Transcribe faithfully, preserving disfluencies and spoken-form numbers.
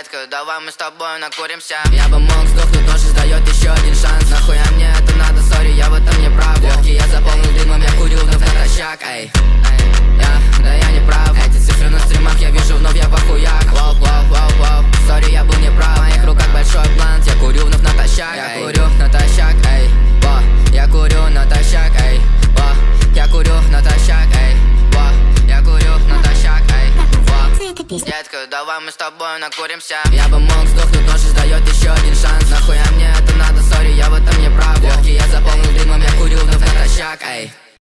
Детка, давай мы с тобой накуримся. Я бы мог сдохнуть, но жизнь дает еще один шанс. Нахуя мне это надо, сори, я в этом не прав. Легкий я заполнил дымом, я курю вновь натощак. Эй, я, да я не прав. Эти цифры на стримах я вижу вновь, я в охуях. Вау, вау, вау, вау, сори, я был не прав. В моих руках большой блант, я курю вновь натощак. Я курю натощак, эй, во. Я курю натощак, эй, во. Я курю натощак, эй, во. Я курю натощак, эй, во. Детка, давай мы с тобой накуримся. Я бы мог